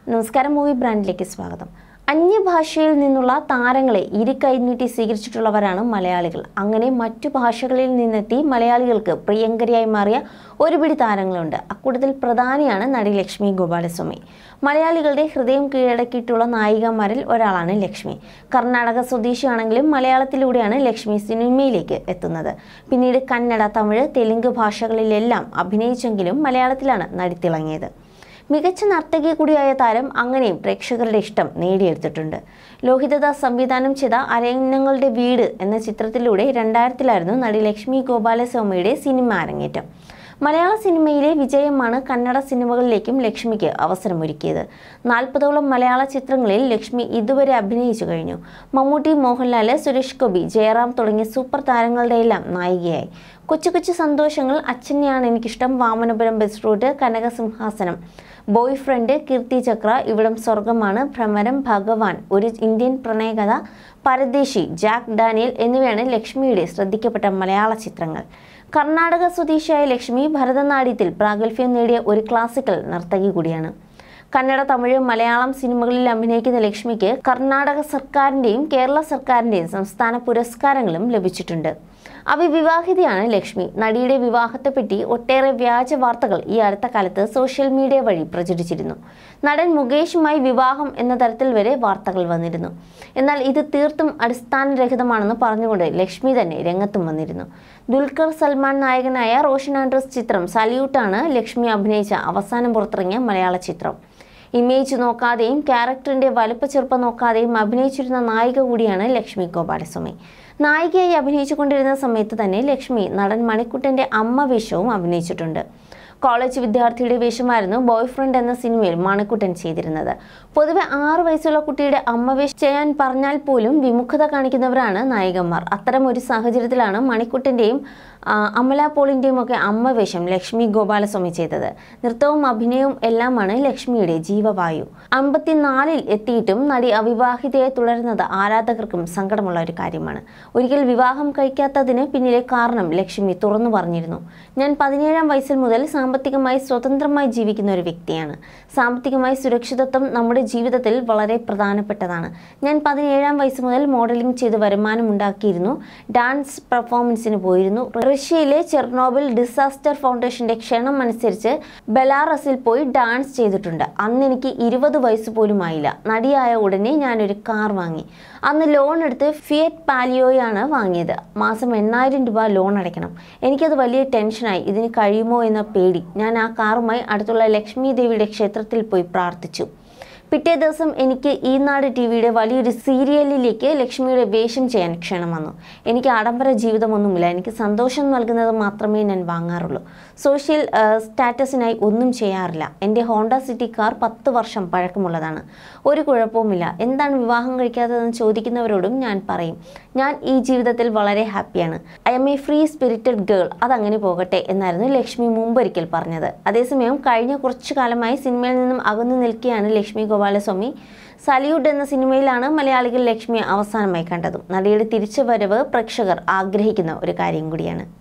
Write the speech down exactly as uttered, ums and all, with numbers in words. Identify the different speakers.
Speaker 1: നമസ്കാരം, മൂവി ബ്രാൻഡിലേക്ക് സ്വാഗതം. അന്യഭാഷയിൽ നിന്നുള്ള താരങ്ങളെ ഇരു കൈനീട്ടി സ്വീകരിച്ചിട്ടുള്ളവരാണ് മലയാളികൾ. അങ്ങനെ മറ്റു ഭാഷകളിൽ നിന്നെത്തി മലയാളികൾക്ക് പ്രിയങ്കരിയായി മാറിയ ഒരുപിടി താരങ്ങളുണ്ട്. അക്കൂട്ടത്തിൽ പ്രധാനിയാണ് നടി ലക്ഷ്മി ഗോപാലസ്വാമി. മലയാളികളുടെ ഹൃദയം കീഴടക്കിയിട്ടുള്ള നായികമാരിൽ ഒരാളാണ് ലക്ഷ്മി. കർണാടക സ്വദേശിയാണെങ്കിലും മലയാളത്തിലൂടെയാണ് ലക്ഷ്മി സിനിമയിലേക്ക് എത്തുന്നത്. പിന്നീട് കന്നഡ, തമിഴ്, തെലുങ്ക് ഭാഷകളിലെല്ലാം അഭിനയിച്ചെങ്കിലും മലയാളത്തിലാണ് നടി തിളങ്ങിയത്. മികച്ച നർത്തകി കൂടിയായ താരം അങ്ങനെയും പ്രേക്ഷകരുടെ ഇഷ്ടം നേടിയെടുത്തിട്ടുണ്ട്. ലോഹിതദാസ് സംവിധാനം ചെയ്ത അരങ്ങങ്ങളുടെ വീട് എന്ന ചിത്രത്തിലൂടെ രണ്ടായിരത്തിലായിരുന്നു നടി ലക്ഷ്മി ഗോപാലസ്വാമിയുടെ സിനിമ അരങ്ങേറ്റം. മലയാള സിനിമയിലെ വിജയമാണ് കന്നഡ സിനിമകളിലേക്കും ലക്ഷ്മിക്ക് അവസരമൊരുക്കിയത്. നാൽപ്പതോളം മലയാള ചിത്രങ്ങളിൽ ലക്ഷ്മി ഇതുവരെ അഭിനയിച്ചു കഴിഞ്ഞു. മമ്മൂട്ടി, മോഹൻലാൽ, സുരേഷ് ഗോപി, ജയറാം തുടങ്ങിയ സൂപ്പർ താരങ്ങളുടെ എല്ലാം നായികയായി. കൊച്ചു കൊച്ചു Santhoshangal, Achaneyanu Enikkishtam, Vamanapuram bus route, Kanakasimhasanam, boy friend, Keerthi Chakra, Ividam Swargamanu, Bhramaram, Bhagavan, Oru Indian Pranayakatha, Paradesi, Jack Daniel എന്നിവയാണ് ലക്ഷ്മിയുടെ ശ്രദ്ധിക്കപ്പെട്ട മലയാള ചിത്രങ്ങൾ. കർണാടക സ്വദേശിയായ ലക്ഷ്മി ഭരതനാട്യത്തിൽ പ്രാഗൽഭ്യം നേടിയ ഒരു ക്ലാസിക്കൽ നർത്തകി കൂടിയാണ്. കന്നഡ, തമിഴ്, മലയാളം സിനിമകളിൽ അഭിനയിക്കുന്ന ലക്ഷ്മിക്ക് കർണാടക സർക്കാരിൻ്റെയും കേരള സർക്കാരിൻ്റെയും സംസ്ഥാന പുരസ്കാരങ്ങളും ലഭിച്ചിട്ടുണ്ട്. അവിവാഹിതയാണ് ലക്ഷ്മി. നടിയുടെ വിവാഹത്തെപ്പറ്റി ഒട്ടേറെ വ്യാജ വാർത്തകൾ ഈ അടുത്ത കാലത്ത് സോഷ്യൽ മീഡിയ വഴി പ്രചരിച്ചിരുന്നു. നടൻ മുകേഷുമായി വിവാഹം എന്ന തരത്തിൽ വരെ വാർത്തകൾ വന്നിരുന്നു. എന്നാൽ ഇത് തീർത്തും അടിസ്ഥാനരഹിതമാണെന്ന് പറഞ്ഞുകൊണ്ട് ലക്ഷ്മി തന്നെ രംഗത്തും വന്നിരുന്നു. ദുൽഖർ സൽമാൻ നായകനായ റോഷൻ ആൻഡ്രൂസ് ചിത്രം സല്യൂട്ടാണ് ലക്ഷ്മി അഭിനയിച്ച അവസാനം പുറത്തിറങ്ങിയ മലയാള ചിത്രം. ഇമേജ് നോക്കാതെയും ക്യാരക്ടറിന്റെ വലുപ്പ ചെറുപ്പം നോക്കാതെയും അഭിനയിച്ചിരുന്ന നായിക കൂടിയാണ് ലക്ഷ്മി ഗോപാലസ്വാമി. നായികയായി അഭിനയിച്ചുകൊണ്ടിരുന്ന സമയത്ത് തന്നെ ലക്ഷ്മി നടൻ മണിക്കുട്ടൻ്റെ അമ്മ വേഷവും അഭിനയിച്ചിട്ടുണ്ട്. കോളേജ് വിദ്യാർത്ഥിയുടെ വേഷമായിരുന്നു ബോയ് ഫ്രണ്ട് എന്ന സിനിമയിൽ മണിക്കുട്ടൻ ചെയ്തിരുന്നത്. പൊതുവെ ആറു വയസ്സുള്ള കുട്ടിയുടെ അമ്മ വേഷം ചെയ്യാൻ പറഞ്ഞാൽ പോലും വിമുഖത കാണിക്കുന്നവരാണ് നായികന്മാർ. അത്തരം ഒരു സാഹചര്യത്തിലാണ് മണിക്കുട്ടൻ്റെയും അമല പോളിൻ്റെയും ഒക്കെ അമ്മ വേഷം ലക്ഷ്മി ഗോപാലസ്വാമി ചെയ്തത്. നൃത്തവും അഭിനയവും എല്ലാമാണ് ലക്ഷ്മിയുടെ ജീവവായു. അമ്പത്തിനാലിൽ എത്തിയിട്ടും നടി അവിവാഹിതയായി തുടരുന്നത് ആരാധകർക്കും സങ്കടമുള്ള ഒരു കാര്യമാണ്. ഒരിക്കൽ വിവാഹം കഴിക്കാത്തതിന് പിന്നിലെ കാരണം ലക്ഷ്മി തുറന്നു പറഞ്ഞിരുന്നു. ഞാൻ പതിനേഴാം വയസ്സിൽ മുതൽ സാമ്പത്തികമായി സ്വതന്ത്രമായി ജീവിക്കുന്ന ഒരു വ്യക്തിയാണ്. സാമ്പത്തികമായി സുരക്ഷിതത്വം നമ്മുടെ ജീവിതത്തിൽ വളരെ പ്രധാനപ്പെട്ടതാണ്. ഞാൻ പതിനേഴാം വയസ്സ് മുതൽ മോഡലിംഗ് ചെയ്ത് വരുമാനം ഉണ്ടാക്കിയിരുന്നു. ഡാൻസ് പെർഫോമൻസിന് പോയിരുന്നു. റഷ്യയിലെ ചെർണോബിൽ ഡിസാസ്റ്റർ ഫൗണ്ടേഷന്റെ ക്ഷണം അനുസരിച്ച് ബെലാറസിൽ പോയി ഡാൻസ് ചെയ്തിട്ടുണ്ട്. അന്ന് എനിക്ക് ഇരുപത് വയസ്സ് പോലും ആയില്ല. നടിയായ ഉടനെ ഞാനൊരു കാർ വാങ്ങി. അന്ന് ലോൺ എടുത്ത് ഫിയറ്റ് പാലിയോയാണ് വാങ്ങിയത്. മാസം എണ്ണായിരം രൂപ ലോൺ അടയ്ക്കണം. എനിക്കത് വലിയ ടെൻഷനായി. ഇതിന് കഴിയുമോ എന്ന പേടി. ഞാൻ ആ കാറുമായി അടുത്തുള്ള ലക്ഷ്മി ദേവിയുടെ ക്ഷേത്രത്തിൽ പോയി പ്രാർത്ഥിച്ചു. പിറ്റേ ദിവസം എനിക്ക് ഈ നാട് ടി വിയുടെ വലിയൊരു സീരിയലിലേക്ക് ലക്ഷ്മിയുടെ വേഷം ചെയ്യാൻ ക്ഷണം വന്നു. എനിക്ക് ആഡംബര ജീവിതമൊന്നുമില്ല. എനിക്ക് സന്തോഷം നൽകുന്നത് മാത്രമേ ഞാൻ വാങ്ങാറുള്ളൂ. സോഷ്യൽ സ്റ്റാറ്റസിനായി ഒന്നും ചെയ്യാറില്ല. എൻ്റെ ഹോണ്ട സിറ്റി കാർ പത്ത് വർഷം പഴക്കമുള്ളതാണ്. ഒരു കുഴപ്പവുമില്ല. എന്താണ് വിവാഹം കഴിക്കാത്തതെന്ന് ചോദിക്കുന്നവരോടും ഞാൻ പറയും, ഞാൻ ഈ ജീവിതത്തിൽ വളരെ ഹാപ്പിയാണ്. I am a free spirited girl. അതങ്ങനെ പോകട്ടെ എന്നായിരുന്നു ലക്ഷ്മി മുമ്പൊരിക്കൽ പറഞ്ഞത്. അതേസമയം കഴിഞ്ഞ കുറച്ചു കാലമായി സിനിമയിൽ നിന്നും അകന്നു നിൽക്കുകയാണ് ലക്ഷ്മി ഗോപാലസ്വാമി. സല്യൂട്ട് എന്ന സിനിമയിലാണ് മലയാളികൾ ലക്ഷ്മിയെ അവസാനമായി കണ്ടതും. നടിയുടെ തിരിച്ചുവരവ് പ്രേക്ഷകർ ആഗ്രഹിക്കുന്ന ഒരു കാര്യം കൂടിയാണ്.